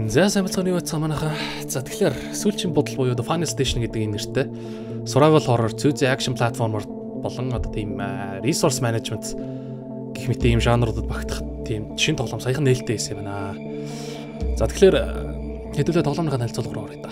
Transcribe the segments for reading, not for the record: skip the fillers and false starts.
За сайн бацгааны байцгаа манайхаа. За тэгэхээр сүүлчийн бодол буюу The Final Station гэдэг энэ нэртэй survival horror зүйн action platformer болон одоо тийм resource management гэх мэт ийм жанруудад багтах тийм шинэ тоглоом саяхан нээлттэй хийсэн юм байна. За тэгэхээр хэдүүлээ тоглоомныхаа танилцуулга руу оръё да.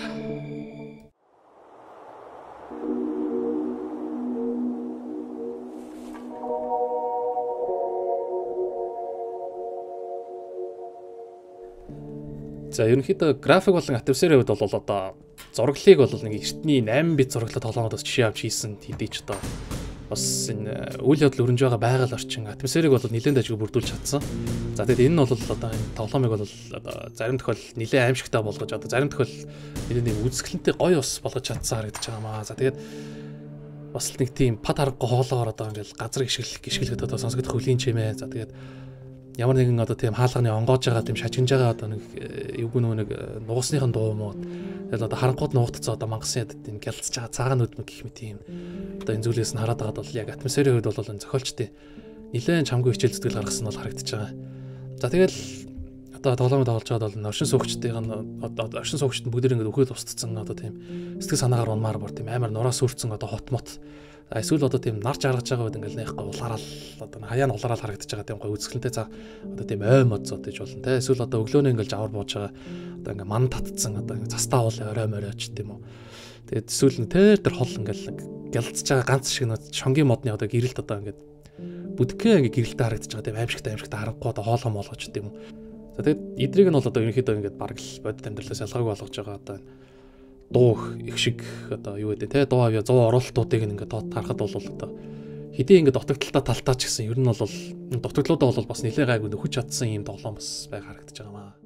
За ерөнхийдөө график болон атмосферийн хувьд бол одоо зураглалыг бол нэг эртний 8 бит зураглал тоглоомодоос жишээ авч хийсэн хэдий ч одоо бас энэ үйл явдал өрнж байгаа байгаль орчин атмосферыг бол нэлээд ажиг бүрдүүлж чадсан. За тэгээд энэ нь бол одоо энэ тоглоомыг бол одоо зарим тохиол нэлээд аимшигтай болгож одоо зарим тохиол нэлээд үзэсгэлэнтэй гоё ус болгож чадсан харагдаж байгаа маа. За тэгээд бас нэг тийм пад харахгүй хоолоогоор одоо ингээл газар гიშгэлэхэд одоо сонсогдох хөлийн чимээ. За тэгээд ямар нэгэн одоо тийм хаалганы онгоож байгаа тийм шажигнж байгаа одоо нэг эвгүй нэг нугасныхан дуу мод тэгэл одоо харанхууд нуугдцаа одоо мангасын яд тийм гялцж байгаа цагаан нүдмэг гэх мэт юм одоо энэ зүйлээс нь хараад байгаад бол яг атмосферийн хувьд бол энэ зохиолчдын нэлээд чамгүй хичээл зүтгэл гаргасан нь бол харагдаж байгаа. За тэгэл одоо тоглоомд тоглож байгаад бол оршин суугчдын одоо оршин суугчд бүгд ингээд өхөөл устцсан одоо тийм сэтгэл санаагаар унмаар бүр тийм амар нураас үрцэн одоо хот мот эсвэл одоо тийм нар жаргаж байгаа үед ингээл нэхгүй улаарал одоо хаяа нь улаарал харагдаж байгаа тийм гой үзэсгэлэнтэй цаа одоо тийм ой мод зод гэж болно те эсвэл одоо өглөөний ингээл жавар бууж байгаа одоо ингээ ман татцсан одоо ингээ цастаа уул орой моройч тийм үү тэгээд эсвэл тэр хол ингээл гялцж байгаа ганц шиг нэг шонгийн модны одоо гэрэлт одоо ингээ бүдгээ ингээ гэрэлтэ харагдаж байгаа тийм аимшигтай харахгүй одоо хоолоо моолгоч тийм үү за тэгээд эдрийг нь бол одоо ерөнхийдөө ингээ бараг л бодит амьдралаас ялгаагүй болгож байгаа одоо дуу их шиг одоо юу гэдэг те дуу авья 100 оролтуудыг ингээд доод харахад бол одоо хэдий ингээд дутагдaltaа талтаа ч гэсэн ер нь бол дутагдлуудаа бол бас нэлээд гайгүй нөхөж чадсан юм тоглоом бас байг харагдаж байгаа маа.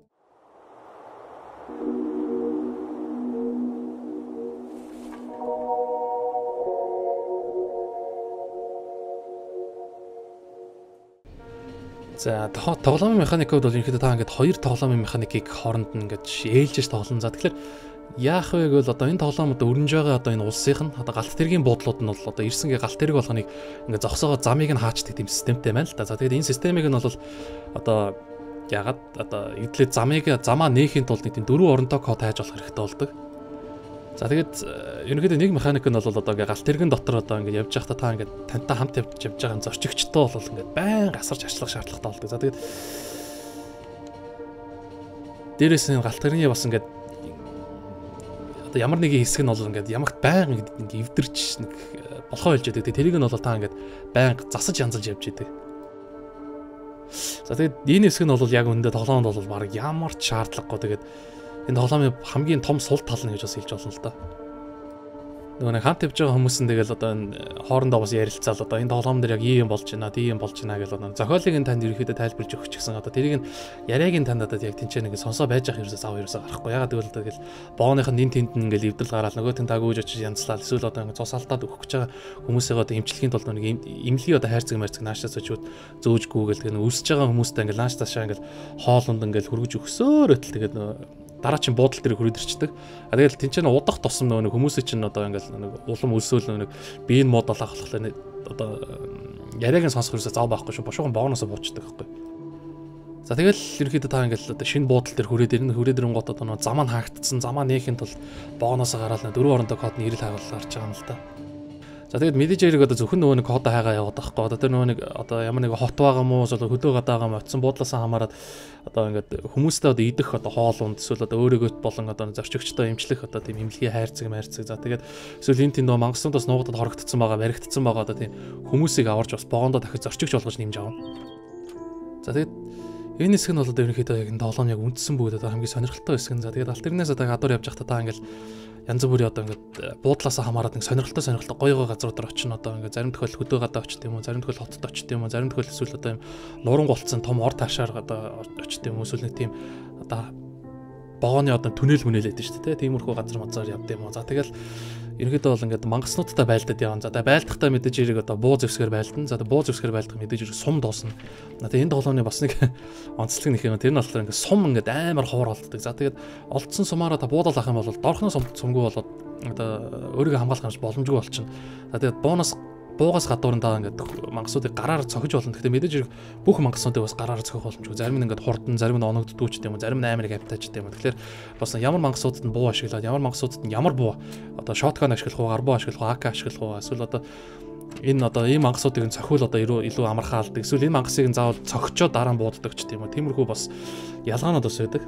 За тоглоомын механикууд бол ерөнхийдөө та ингээд хоёр тоглоомын механикийг хооронд нь ингээд ээлжиж тоглоно. За тэгэхээр яах вэ гэвэл одоо энэ тоглоомод өрнж байгаа одоо энэ улсынх нь одоо галт тэргийн буудлууд нь бол одоо ирсэнгээ галт тэрэг болгоныг ингээ зогсоогоо замыг нь хаачдаг тийм системтэй байна л да. За тэгээд энэ системийг нь бол одоо ягаад одоо эдлээ замаа нээхийн тулд нэг тийм 4 оронтой код хайж болох хэрэгтэй болдог. За тэгээд ерөнхийдөө нэг механик нь бол одоо ингээ галт тэргийн дотор одоо ингээ явж байхдаа та ингээ тантай хамт явж байгаа зорчигчтой бол ингээ байн асарч ачлах шаардлагатай болдог. За тэгээд дээрээс нь галт тэргийн бас ингээ ямар нэгэн хэсэг нь бол ингээд ямагт байнга ингээд эвдэрч нэг болохоо хэлж яадаг. Тэрийг нь бол та ингээд байнга засаж янзалж явж яадаг. За тэгээд энэ хэсэг нь бол яг үүндээ тоглоомд бол баг ямар ч шаардлагагүй. Тэгээд энэ тоглоомын хамгийн том сул тал нь гэж бас хэлж болно л да. Нөгөө нэг хамт явж байгаа хүмүүс нь тэгэл одоо энэ хоорондоо бас ярилцаал одоо энэ тоглоом дээр яг ийм болж байна, тийм болж байна гэж одоо зохиолыг нь танд ерөөхдөө тайлбарлаж өгч гисэн одоо тэрийг нь яриаг нь танд одоо яг тэнцээ нэг сонсоо байж ах ерөөсөө зав ерөөсөө гарахгүй. Ягаад гэвэл одоо тэгэл боогоных нь нин тэнд ингээл эвдэл гараад нөгөөт нь тагууж очиж янзлал эсвэл одоо ингээд цус алдаад өгөх гэж байгаа хүмүүсээ одоо эмчлэхийн тулд нэг эмнэлгийн одоо хайрцаг наашаас очиод зөөжгүүгээл тэгээ үүсэж байгаа хүмүүстэй ингээл нааш таашаа ингээл хоолунд ингээл хөргөж өгсөөр өтл тэгээд дараа чинь буудал дээр хөрөд ирчдэг. А тэгэл тэнцэн удах тусам нэг хүмүүсийн чинь одоо ингээл нэг улам өсөөл нэг биеийн мод олох болохоор одоо яриаг нь сонсох хэрэгсээ зав байхгүй шүү. Бошгон боогноосоо буучдаг байхгүй. За тэгэл ерөнхийдөө та ингээл одоо шинэ буудал дээр хөрөөд ирнэ. Хөрөөд ирэнгот одоо нэг замаа хаагдсан. Замаа нээхийн тулд боогноосоо гараад 4 оронтой кодны ирэл харуулж гарч байгаа юм л да. За тэгээд мэдээж хэрэг одоо зөвхөн нөгөө нэг кодоо хайгаа яваад байхгүй. Одоо тэр нөгөө нэг одоо ямар нэг хот байгаа мó эсвэл хөдөө гадаа байгаа мó утсан буудлаасаа хамаарат одоо ингээд хүмүүстэй одоо идэх одоо хоол унд эсвэл одоо өөрийгөө болон одоо зорчигчтой эмчлэх одоо тийм эмнэлгийн хайрцаг. За тэгээд эсвэл энэ тийм нөгөө мангастуудаас нуугдад хорогдсон байгаа, баригдсан байгаа одоо тийм хүмүүсийг аварж бас богондоо дахиж зорчигч болгож нэмж авна. За тэгээд энэ хэсэг нь бол одоо ерөнхийдөө яг энэ тоглоом яг үндсэн бүгд одоо хамгийн сонирхолтой хэсэг нь. За тэгээд алт тэрнээс одоо гадуур явж байхдаа та ингээл янз бүрийн одоо ингээд буудлаасаа хамаарат нэг сонирхолтой гоё газруудаар очино одоо ингээд зарим тохиол хөдөө гадаа очт юм уу зарим тохиол хотод очт юм уу зарим тохиол эсвэл одоо юм нуран голцсон том ор таашаар одоо очт юм уу эсвэл нэг тийм одоо богооны одоо түнэл мүнэлээд шүү дээ тиймэрхүү газар мазаар явд юм уу за тэгэл ерөнхийдөө бол ингээд мангаснуудтай байлдаад явна за байлдахдаа мэдээж хэрэг одоо буу зэвсгээр байлдана за буу зэвсгээр байлдах мэдээж хэрэг сум дуусна тэгээд энэ тоглооны бас нэг онцлог нөх юм тэр нь болохоор ингээд сум ингээд амар ховор болддог за тэгээд олдсон сумаараа та буудал авах юм бол доорхны сумгүй болоод одоо өөрийгөө хамгаалах юмш боломжгүй болчихно за тэгээд бонус буугаас гадуурндаа ингээд мангасуудыг гараар цохиж болно. Гэхдээ мэдээж хэрэг бүх мангасуудыг бас гараар цохих боломжгүй. Зарим нь ингээд хурдан, зарим нь оногддгүй ч гэдэм юм, зарим нь амар гавтаач гэдэм юм. Тэгэхээр бас ямар мангасуудад нь буу ашиглаад, ямар мангасуудад нь ямар буу одоо шотган ашиглах уу, гар буу ашиглах уу, АК ашиглах уу, эсвэл одоо энэ одоо ийм мангасуудыг нь цохиул одоо илүү амархан алдаг. Эсвэл энэ мангасыг нь заавал цохичоо дараа нь бууддаг ч гэдэм юм. Тиймэрхүү бас ялгаанууд бас байдаг.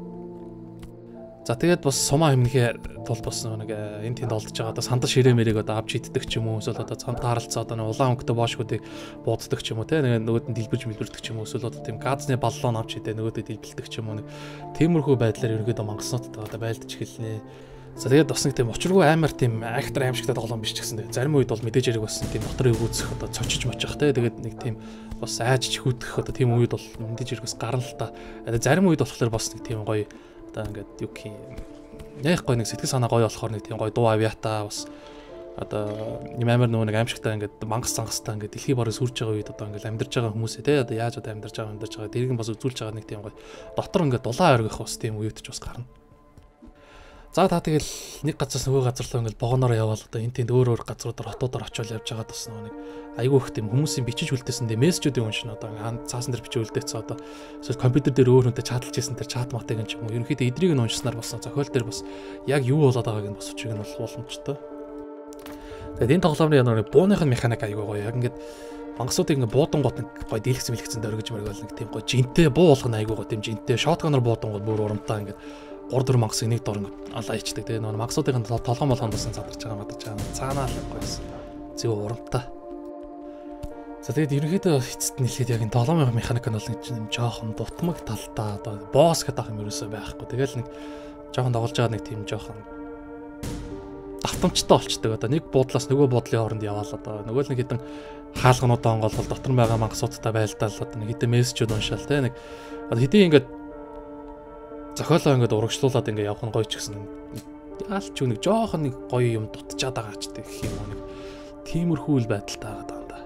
За тэгээд бас сумаа хэмнэхээ тул бас нэг энэ тэнд олдож байгаа одоо сандал ширээ мэрэг одоо авч иддэг ч юм уу, эсвэл одоо цамт харалцаа одоо улаан өнгөтэй боошгуудыг бууддаг ч юм уу, те нөгөөд нь дэлбэрж мэлбэрдэг ч юм уу, эсвэл одоо тийм газны баллон авч идэ нөгөөдөө дэлбэлдэг ч юм уу, нэг тиймэрхүү байдлаар ерөнхийдөө мангасуудтай одоо байлдаж эхэлнэ. За тэгээд бас нэг тийм учиргүй амар тийм актер аимшигтай тоглоом биш ч гэсэн зарим үед бол мэдээж хэрэг бас тийм дотрыг үүсэх одоо цочиж мочих те тэгээд нэг тийм бас айж хүүдэх одоо тийм үед бол мэдээж хэрэг бас гарна л та. Зарим үед болохоор бас нэг тийм гоё одоо ингээд юу гэх юм яг гоё нэг сэтгэл санаа гоё болохоор нэг тийм гоё дуу авьяатаа бас одоо юм амар нэг аимшигтай ингээд мангас цангастай ингээд дэлхий барыг сүрж байгаа үед одоо ингээд амьдарч байгаа хүмүүсээ те одоо яаж одоо амьдарч байгаа дэрэг нь бас үзүүлж байгаа нэг тийм гоё дотор ингээд дулаан оргих бас тийм үед ч бас гарна. За та тэгэл нэг газраас нөгөө газар руу ингээл богоноор яваал одоо энэ тэнд өөр газруудаар хотуудаар очиод явж байгаа тус нэг айгүй их тийм хүмүүсийн бичиж үлдээсэндээ мессежүүдийн уншина одоо цаасан дээр бичиж үлдээсэн одоо эсвэл компьютер дээр өөр хүнтэй чаталж ийсэн тэр чат матыг юм ч юм уу ерөнхийдөө эдрийг нь уншснаар болсон зохиол дээр бас яг юу болоод байгааг нь бас учрыг нь бол боломжтой. Тэгээд энэ тоглоомны нэг бууных механик айгүй гоё яг ингээд мангасуудыг ингээд буудан гот нэг гоё дийлгцэн мэлгцэн дөргиж мөргөл нэг тийм гоё жинтэй буу болгоно айгүй гоё тийм жинтэй шотганаар буудан гот бүр урамтаа ингээд 3-4 мангасыг нэг дор ингээд алаа ичдэг. Тэгээ нөгөө мангасуудын толгон болгоно басан задарч байгаа мадаж байгаа. Цаанаа л гойс. Зөв урамтаа. За тэгээд ерөнхийдөө эцэст нь хэлэхэд яг энэ тоглоомын механик нь бол нэг юм жоохон дутмаг талтай одоо босс гэдэг юм ерөөсөө байхгүй. Тэгэл нэг жоохон тоглож байгаа нэг тийм жоохон давтамжтай болчдөг. Одоо нэг буудлаас нөгөө буудлын хооронд яваал одоо нөгөө л нэг хэдэн хаалгануудаа онгоолол дотор нь байгаа мангасуудтай байлдаал одоо нэг хэдэн мессежүүд уншаал те нэг одоо хэдийн ингээд зохиолоо ингээд урагшлуулад ингээд явах нь гоё ч гэсэн яалч юу нэг жоохон нэг гоё юм дутчаад байгаа ч гэх юм уу нэг тиймэрхүү л байдалтай байгаа даа.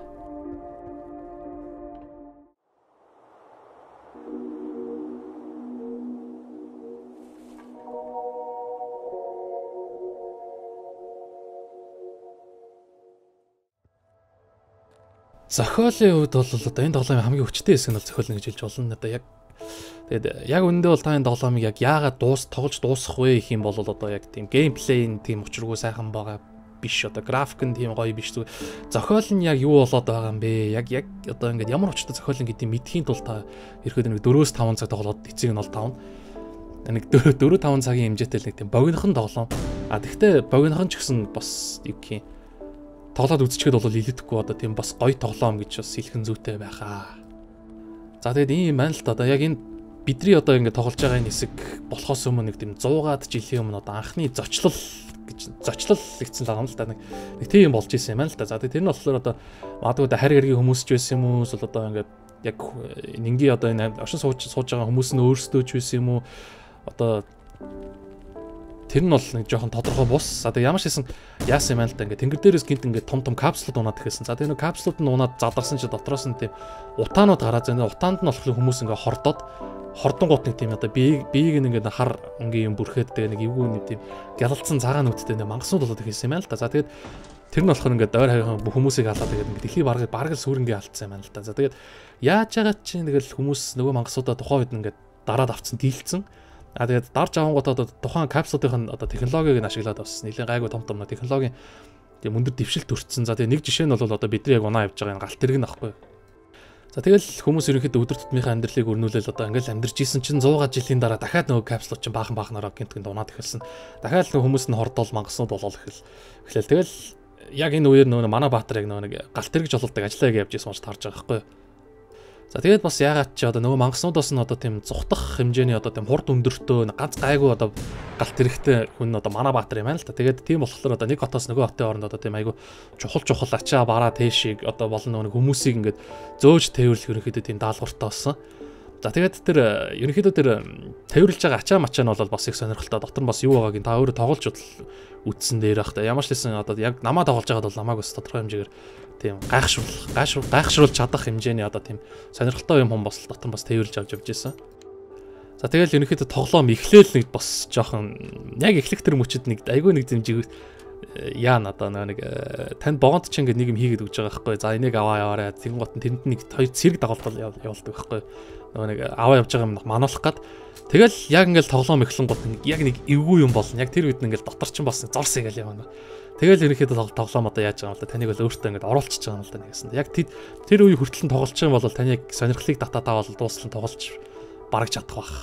Зохиолын хувьд бол одоо энэ тоглоомын хамгийн хүчтэй хэсэг нь бол зохиол гэж хэлж болно. Одоо яг тэгээд яг үндэ бол та энэ тоглоомыг яг яагаад тоглож дуусгах вэ гэх юм бол одоо яг тийм геймплей нь тийм учиргүй сайхан байгаа биш одоо график нь тийм гоё биш. Зохиол нь яг юу болоод байгаа юм бэ? Яг одоо ингээд ямар учиртай зохиол нь гэдгийг мэдхийн тулд та ерөөд нэг 4-5 цаг тоглоод эцэг нь бол 5. Нэг 4-5 цагийн хэмжээтэй л нэг тийм богинохон тоглоом. Тэгвэл богинохон ч гэсэн бас юу гэх юм тоглоод үзчихэд бол илэдэхгүй одоо тийм бас гоё тоглоом гэж бас хэлхэн зүйтэй байхаа. За тэгээд ийм байна л та одоо яг энэ бидний одоо ингэ тоглож байгаа энэ хэсэг болохоос өмнө нэг тийм 100-аад жилийн өмнө одоо анхны зочлол гэсэн л байгаа юм л та нэг тийм болж исэн юм байна л та. За тэгээд тэр нь болохоор одоо магадгүй харь хэргийн хүмүүс ч байсан юм уу эсвэл одоо ингэ яг нингийн одоо энэ оршин сууж байгаа хүмүүс нь өөрсдөө ч байсан юм уу одоо тэр нь бол нэг жоохон тодорхой бус. За тэгээ ямар ч хэсэн яасан юм байна л да. Ингээ тэнгэр дээрээс гинт ингээ том капсулууд унаад ихэсэн. За тэгээ нэг капсулууд нь унаад задарсан чи дотроос нь тийм утаанууд гараад зэ. Утаанд нь болохоор хүмүүс ингээ хордонгууд нэг тийм одоо биеийг ингээ хар өнгийн юм бүрхээд тэгээ нэг эвгүй нэг тийм гялалцсан цагаан нүдтэй нэг мангасууд болоод ихэсэн юм байна л да. За тэгээд тэр нь болохоор ингээ дойр хаяхан хүмүүсийг халаад тэгээд ингээ дэлхий бараг сүрэнгээ алдсан юм байна л да. За тэгээд яаж байгаа чинь тэгэл хүмүүс нөгөө мангасуудаа тухайн үед ингээ дараад авцсан дийлцсэн. Тэгээд дарж авангуудаа одоо тухайн капсулын одоо технологиг нь ашиглаад бас нэлээд гайгүй том технологийн тийм өндөр дэвшилт төрчихсөн. За тэгээд нэг жишээ нь бол одоо бидний яг унаа явж байгаа энэ галт тэрэг нь аахгүй. За тэгэл хүмүүс ерөнхийдөө өдөр тутмынхаа амьдралыг өрнүүлээл одоо ингээл амьдарч исэн чинь 100 жилийн дараа дахиад нөгөө капсулууд чинь баахан гинтгэнд унаад эхэлсэн. Дахиад нөгөө хүмүүс нь хордоол мангаснууд болол эхлэв. Тэгэл яг энэ үеэр нөгөө манай баатар яг нөгөө нэг галт тэрэг жололдог ажиллаа гэж явж исэн болж тарж байгаа байхгүй. За тэгээд бас яагаад чи одоо нөгөө мангаснуудаас нь одоо тийм зүхтах хэмжээний одоо тийм хурд өндөртөө ганц гайгүй одоо галт тэрэгтэй хүн одоо манай баатар юм байна л та. Тэгээд тийм болохоор одоо нэг хотоос нөгөө хотын хооронд одоо тийм айгүй чухал ачаа бараа тээшиг одоо болон нөгөө хүмүүсийг ингээд зөөж тээвэрлэх ерөнхийдөө тийм даалгавартай болсон. За тэгээд тэр ерөнхийдөө тэр тээвэрлж байгаа ачаа мачаа нь бол бас их сонирхолтой. Дотор нь бас юу байгааг та өөрөө тоглож үтсэн дээр байх та. Ямар ч хэлсэн одоо яг намаа тоглож байгаад бол намааг бас тодорхой хэмжээгээр тийм гайхшруулж чадах хэмжээний одоо тийм сонирхолтой юм бас дотор бас тээвэрлж авч явж байсан. За тэгэл ерөнхийдөө тоглоом эхлээл нэг бас жоохон яг эхлэх тэр мөчөд нэг айгүй нэг зэмжиг яана одоо нэг танд богонд ч ингээд нэг юм хийгээд өгч байгаа байхгүй. За энийг аваа яваарай. Тэнгуут нь тэнд нэг хоёр цэрэг дагалдал явуулдаг байхгүй. Нөгөө нэг аваа явж байгаа юм мануулах гад. Тэгэл яг ингээд тоглоом эхлэнгууд яг нэг эвгүй юм болно. Яг тэр үед нь ингээд дотор чинь бас зорсыг л явна. Тэгэл ерөнхийдөө тоглоом одоо яаж байгаа юм л да. Таныг бол өөртөө ингээд оруулчихж байгаа юм л да нэгсэн. Яг тэр үе хүртэл нь тоглож байгаа юм бол таныг сонирхлыг татаад бол дууссан тоглож бараг чадах бах.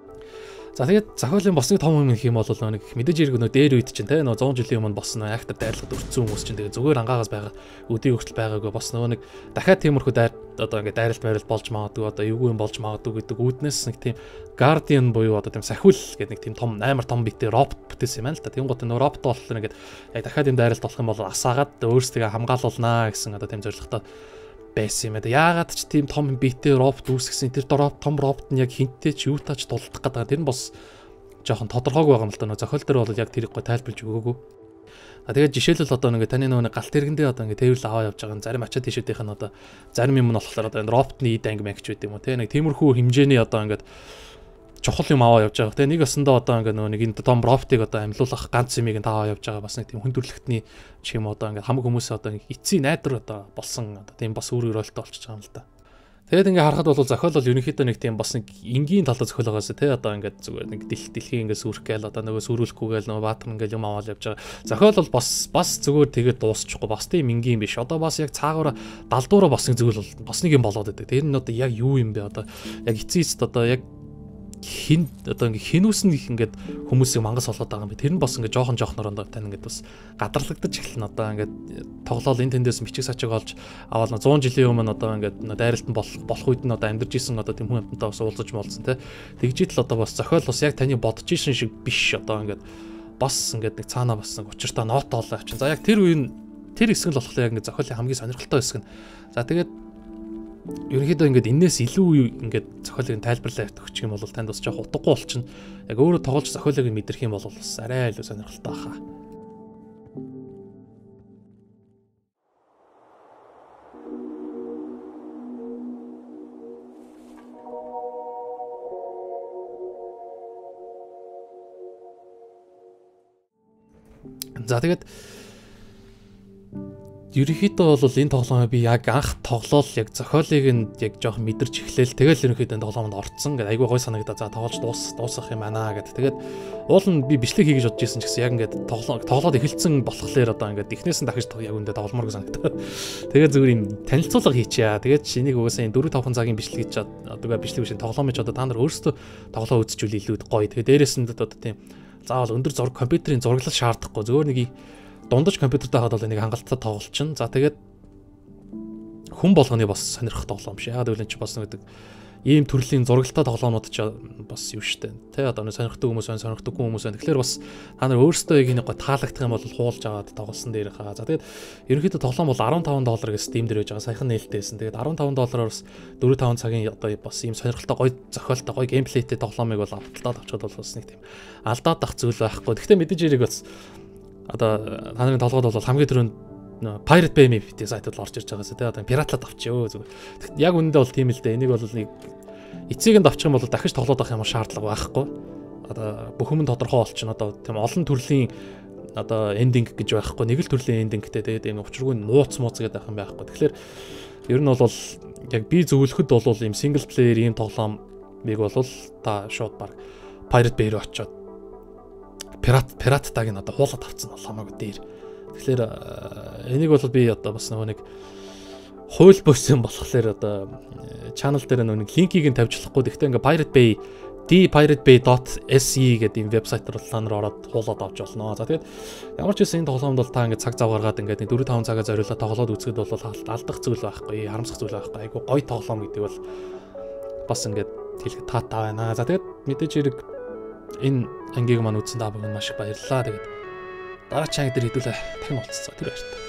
За тэгээд зохиолын бас нэг том юм гэх юм бол нэг мэдээж хэрэг нөө дээр үед чинь те нөө 100 жилийн өмнө болсон нөө актер дайрлагад өртсөн хүмүүс чинь тэгээд зүгээр ангаагаас байгаа өдийг хүртэл байгаагүй бас нөгөө нэг дахиад тиймэрхүү одоо ингээд дайралт байрал болж магадгүй одоо эвгүй юм болж магадгүй гэдэг үүднээс нэг тийм Guardian буюу одоо тийм сахиул гэдэг нэг тийм том амар том битээ робот бүтээсэн юм байна л та. Тэнгуут нөө робот болохоор ингээд яг дахиад юм дайралт болох юм бол асаагаад өөрсдөө хамгаалуулнаа гэсэн одоо тийм зорилготой байсан юм да. Яагаад ч тийм том битээ робот үүсгэсэн тэр том робот нь яг хинтээ ч юу тач дулдах гэдэг. Тэр нь бас жоохон тодорхойгүй байгаа юм л да. Нөө зохиол дээр бол яг тэрийг гой тайлбарлаж өгөөгүй. Тэгээд жишээлбэл одоо ингээ таны нөгөө галт тэргэндээ одоо ингээ тэрвэл аваа явж байгаа зарим ачаа тийшүүдийнх нь одоо зарим юм нь болохоор одоо энэ роботны ид анги мэгч байт юм уу те нэг тиймэрхүү хэмжээний одоо ингээ чухал юм аваа явж байгаа. Тэгээ нэг өсөндөө одоо ингээ нөгөө нэг энэ том роботыг одоо амьлуулах ганц юмыг нь таваа явж байгаа бас нэг тийм хүн төрөлхтний ч юм одоо ингээ хамаг хүмүүс одоо эцсийн найдар одоо болсон одоо тийм бас өөр ролтой болчихж байгаа юм л да. Тэгээд ингээ харахад бол зохиол бол ерөнхийдөө нэг тийм бас нэг энгийн талаа зохиол байгаас те одоо ингээ зүгээр нэг дэлхийн ингээ сүрх гээл одоо нөгөө сүрүүлэхгүйгээл нөгөө баатар ингээ юм аваад явж байгаа. Зохиол бол бас зүгээр тэгээд дуусчихгүй бас тийм энгийн биш. Одоо бас яг цаагаараа далдуураа бас нэг зүйл бол бас нэг юм болоод байдаг. Тэр нь одоо яг юу юм бэ одоо яг эцээст одоо яг хин одоо ингээ хинүүс нь их ингээд хүмүүсийг мангас болгоод байгаа юм би. Тэр нь бас ингээ жоохноор одоо тань ингээд бас гадарлагдаж эхэлнэ одоо ингээд тоглоол энэ тэндээс бичиг сачиг олж аваад 100 жилийн өмнө одоо ингээд дайралт нь болох үед нь одоо амьдарч исэн одоо тийм хүн амтантай бас уулзаж молсон те. Тэгжít л одоо бас зохиол бас яг таны бодож исэн шиг биш одоо ингээд бас ингээд нэг цаанаа бас нэг учиртай нот олоо авчин. За яг тэр үеийн тэр хэсэг л болохоор яг ингээд зохиолын хамгийн сонирхолтой хэсэг нь. За тэгээд ерөнхийдөө ингээд энээс илүү ингээд зохиолыг тайлбарлаа өгчих юм бол танд бас жоох утгагүй болчихно. Яг өөрөө тоглож зохиолыг мэдрэх юм бол бас арай илүү сонирхолтой баха. За тэгээд ерөнхийдөө бол энэ тоглоомыг би яг анх тоглоол яг зохиолыг нь яг жоох мэдэрч эхлээл тэгэл ерөнхийдөө тоглоомд орцсон гэдэг айгүй гой санагдаа. За тоглож дуусах юм байна гэдэг. Тэгээд уул нь би бичлэг хийж бодож ирсэн ч гэсэн яг ингээд тоглоод эхэлсэн болохоор одоо ингээд эхнээс нь дахиж яг үндэ тогломоргүй санагдаа. Тэгээд зүгээр юм танилцуулга хийчихье. Тэгээд энийг угаасаа энэ 4-5 цагийн бичлэг хийж одоо бичлэг биш тоглоом хийж одоо та нар өөрсдөө тоглоо үзчихвэл илүү гоё. Тэгээд дээрээс нь одоо тийм заавал өндөр зураг компьютерийн зураглал шаардахгүй. Зөвхөн нэг дундаж компьютертэй хадвал энийг хангалттай тоглолчин. За тэгээд хүн болгоны бас сонирхох тоглоом биш. Ягаад гэвэл чи бас нэг ийм төрлийн зурагтай тоглоомнууд ч бас юу штэ. Тэ одоо сонирхдаг хүмүүс байна, сонирхдаггүй хүмүүс байна. Тэгэхээр бас та нар өөрсдөө яг нэг гоо таалагдах юм бол хуулж аваад тоглосон дээр хаа. За тэгээд ерөнхийдөө тоглоом бол $15 гэж Steam дээр байж байгаа. Саяхан нээлттэйсэн. Тэгээд $15-оор бас 4-5 цагийн одоо бас ийм сонирхолтой гоё зохиолтой гоё геймплейтэй тоглоомыг бол авалтаад авчаад бол бас нэг тийм алдаад ах зүйл байхгүй. Гэхдээ мэдээж хэрэг бас одоо та нарын толгойд бол хамгийн түрүүнд Pirate Bay гэдэг сайтууд орж ирж байгаасаа тий одоо пиратлаад авчихё зүгээр. Яг үнэндээ бол тийм л дээ. Энийг бол нэг эцэг нь авчих юм бол дахиж тоглоод авах ямар шаардлага байхгүй. Одоо бүх юм тодорхой болчихно. Одоо тийм олон төрлийн одоо эндинг гэж байхгүй. Нэг л төрлийн эндингтэй тэгээд ийм учиргүй нууц гэдэг байх юм байхгүй. Тэгэхээр ер нь бол яг би зөвлөхөд бол ийм single player ийм тоглоомыг бол та шууд баг Pirate Bay руу очиод пираттайг нь одоо хуулаад авцсан бол хамаагүй дээр. Тэгэхээр энийг бол би одоо бас нэг хууль боссон болохоор одоо channel дээр нэг линкийг нь тавьж болохгүй. Гэхдээ ингээ Pirate Bay piratebay.se гэдэг юм вебсайт руу та нар ороод хуулаад авч болно. За тэгээд ямар ч байсан энэ тоглоомд бол та ингээ цаг зав гаргаад ингээ 4-5 цагаа зориулаад тоглоод үзэхэд бол алдах зүйл байхгүй, харамсах зүйл байхгүй. Айгу гоё тоглоом гэдэг бол бас ингээ хэлэхэд таатай байна. За тэгээд мэдээж хэрэг энэ ангийг маань үзсэн та бүхэнд маш их баярлалаа. Тэгээд дараагийн анги дээр хэдүүлээ дахин уулзцаа. Тэр баярлалаа.